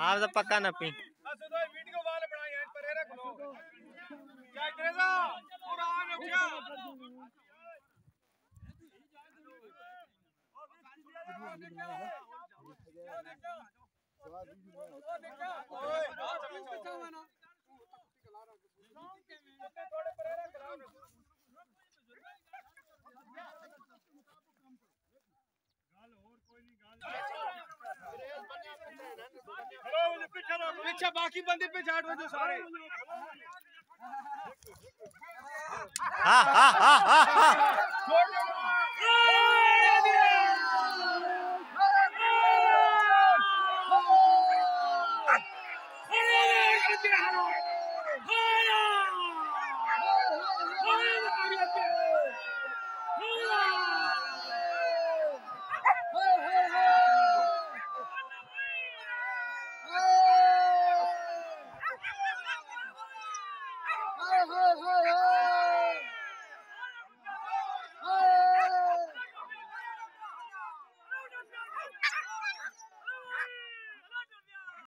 आप तो पक्का न पी वीडियो वाले बनाए हैं पर रख लो क्या करेगा पूरा आ गया पीछे बाकी बंदे पे झाड़ बजो सारे हाँ हाँ हाँ हाँ हाँ